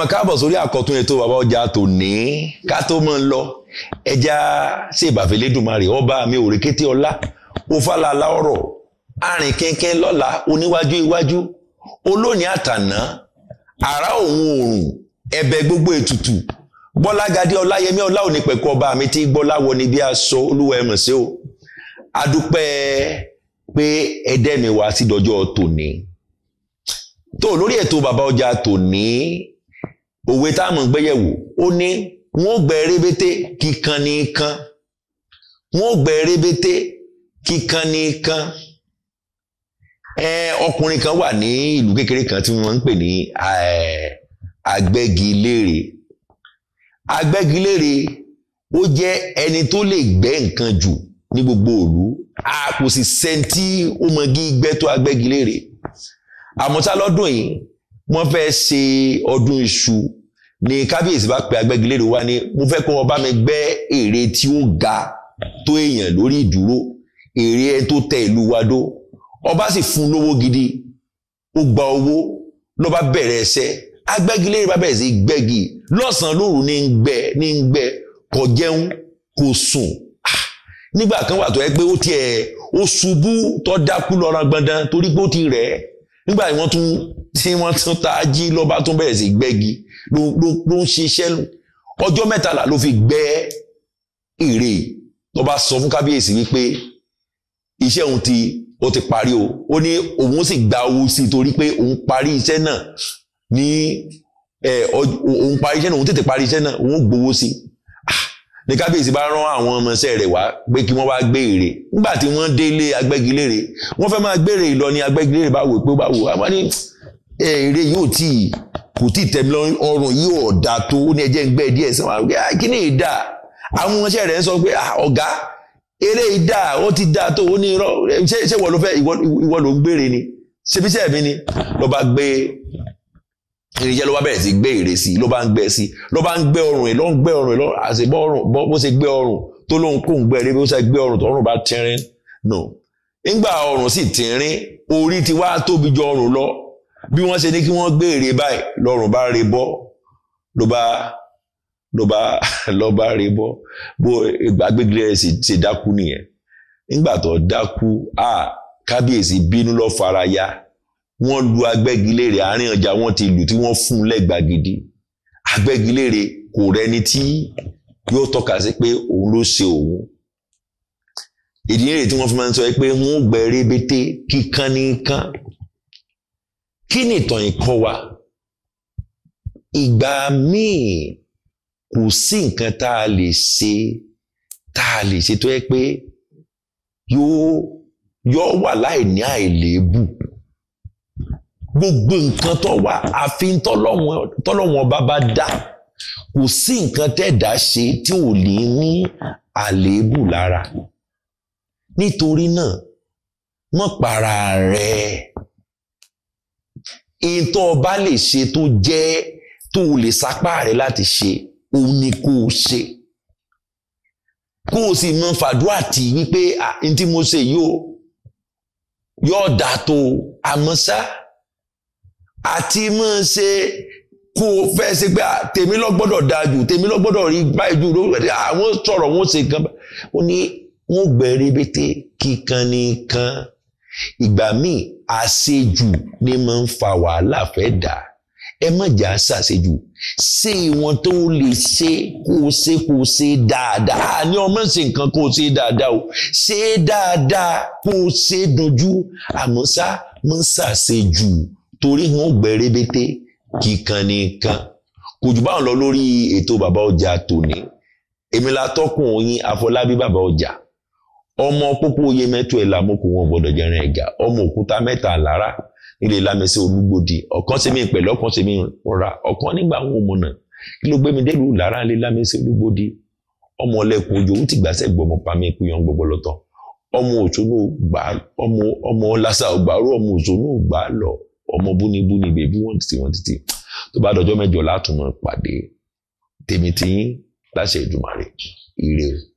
mọ̀ káàbọ̀ sórí àkọ́tún ètò bàbá ọjà tòní ká tó mọ́ ń lọ ẹja ṣe ìbàfẹ́ lẹ́dùnmarè ọba mi ò rékété ọlá òfàlàlà ọ̀rọ̀ arìn kẹ́kẹ́ lọ́la oníwájú iwájú olóòní àtàná àrá òun òrùn ẹ̀bẹ̀ gbogbo ètùtù gbọ́lágadé ọláyẹmí ọlá òní pẹ̀kọ́ ọba mi tí gbọ́lá wọ ní bí aṣọ olúwa ẹ̀mọ̀ sí o adúpẹ́ pé ẹdẹ́mi wá sí dọjọ́ tòní tó lórí ètò bàbá ọjà tòní òwe táàmù gbéyẹ̀wò ó ní wọ́n gbẹ rébété kíkan ní kan wọ́n gbẹ rébété kíkan ní kan ọkùnrin kan wà ní ìlú kékeré kan tí wọ́n ń pè ní agbẹ́gilére agbẹ́gilére ó jẹ́ ẹni tó lè gbẹ́ nǹkan jù ní gbogbo ìlú kò sì sẹ́ńtì ó mọ gbígbẹ́ tó agbẹ́gilére àmọ́tá lọ́dún yìí wọ́n fẹ́ ṣe ọdún iṣu ní kábíyèsí bá pe agbẹ́gilére wá ní mo fẹ́ kó wọn bá mi gbẹ́ ère tí ó ga tó èèyàn lórí ìdúró ère ẹ tó tẹ ìlú wa dó ọba sì fún lówó gidi ó gba owó ló bá bẹ̀rẹ̀ ẹsẹ̀ agbẹ́gilére bá bẹ̀rẹ̀ sí gbẹ́gi lọ́sàn-án lóru ní ń gbẹ́ kò jẹun kò sùn nígbà kan wà tó yẹ pé ó ṣubú tó dákú lọ́ra gbọ̀ndàn torí pé ó ti rẹ̀ ẹ́ nígbà tí wọ́n tún ta jí lọ́ba tún bẹ̀rẹ̀ sí gbẹ́gi ló ń ṣiṣẹ́ ọjọ́ mẹ́tàlá ló fi gbẹ́ ère lọ́ba sọ fún kábíyèsí wípé iṣẹ́ òun ó ti parí o ó ní òun sì gba owó sí torí pé òun parí iṣẹ́ náà òun parí iṣẹ́ náà òun tètè parí iṣẹ́ náà òun gbowó sí ní kábíyèsí bá rán àwọn ọmọọṣẹ́ rẹ̀ wá pé kí wọ́n wá gbé ère nígbà tí wọ́n délé agbẹ́gilére wọ́n fẹ́ máa gbére ìlọ ní agbẹ́gilére bá wò pé ó bá wò á ní ère yóò kò tí ì tẹ̀mí ọrùn yìí ọ̀dà tó ní ẹjẹ́ ń gbẹ́ díẹ̀ sí wọn kí ni ìdá àwọn ọmọọṣẹ́ rẹ̀ ń sọ pé ọ̀gá eré ìdá ó ti dá tó ó ní irọ́ ṣé ìwọ ló fẹ́ ìwọ ló ń gbére ni ṣebíṣẹ́ mi ni ló bá gbé irinṣẹ́ ló bá bẹ̀rẹ̀ sí gbé ère sí ló bá ń gbẹ́ sí ló bá ń gbé ọrùn ẹ̀ ló ń gbé ọrùn ẹ̀ ló àṣebọ́ ọrùn bó ṣe gbé ọrùn tó lóun kó ń gbẹ́ ère bó ṣe gbé ọrùn tó ọrùn bá tínrín nù nígbà ọrùn sì tínrín orí ti wá tóbi jọ ọrùn lọ bí wọ́n ṣe ní kí wọ́n gbé ère báyìí lọ́rùn bá re bọ́ ló bá re bọ́ bó agbẹ́gilére ṣe dákú nìyẹn nígbà tó dákú kábíyèsí bínú ló fara ya wọ́n lu agbẹ́gilére àárín ọjà wọ́n ti lù tí wọ́n fún lẹ́gbàá gidi agbẹ́gilére kò rẹni tí yóò tọ́ka sí pé òun ló ṣe òun ìdí nìyẹn tí wọ́n fi máa ń sọ pé wọ́n gbẹ rébété kíkan ní kan kí ni ìtàn ìkọ́ wa ìgbà míì kò sí nǹkan tá a lè ṣe tó yẹ pé yóò wà láì ní àìléébù gbogbo nǹkan tó wà àfi tọ́lọ́wọ́n bá dá kò sí nǹkan tẹ́ẹ̀dá ṣe tí ò ní àléébù lára nítorí náà mọ́ para rẹ̀ èyí tó o bá lè ṣe tó jẹ́ tó o lè sapá rẹ̀ láti ṣe òun ni kó o ṣe kó o sì mọ fàdúrà tì wípé n tí mo ṣe yóò dà tó àmọ́ ṣá àti mọ́ ṣe kó o fẹ́ ṣe pé tèmi ló gbọ́dọ̀ dáa jù tèmi ló gbọ́dọ̀ rí báyìí jù àwọn sọ̀rọ̀ wọn ṣe gan ó ní wọ́n gbẹ rébété kíkan ní kan ìgbà míì àṣejù ni máa ń fa wàhálà fẹ́ dà ẹ má jà ṣàṣejù ṣé ìwọ̀n tó lè ṣe kó o ṣe dáadáa ní ọmọ ṣe nǹkan kó o ṣe dáadáa o ṣe dáadáa kó o ṣe dojú àmọ́ ṣá má ṣàṣejù torí wọn gbẹ rébété kíkan ní kan kò jù báwọn lọ lórí ètò bàbá ọjà tòní èmi la tọkùn oyin Afọlábí bàbá ọjà ọmọ pópó oyè mẹ́tò ẹ̀ lámókò wọn gbọ́dọ̀ jẹrin ẹ̀gà ọmọ òkúta mẹ́ta lára nílé lámẹ́sẹ̀ olúgbòdì ọ̀kan ṣe mí pẹ̀lú ọ̀kan ṣe mí rọra ọ̀kan nígbà àwọn ọmọnà kí ló gbé mi délùú lára nílé lámẹ́sẹ̀ olúgbòdì ọmọ ọlẹ́kùn ojú ó ti gbàṣẹ́ gbọmọ pàmí ìpínyàn gbogbo lọ́tọ̀ ọmọ òṣònú gbà ọmọ lásà ògbàrú ọmọ òṣònú gbà lọ ọmọ búnibúni bèbí wọn títí tó bá dọjọ́ mẹ́jọ látùmọ̀ pàdé tèmi tiyín láṣẹ Èdùmàrè ire o.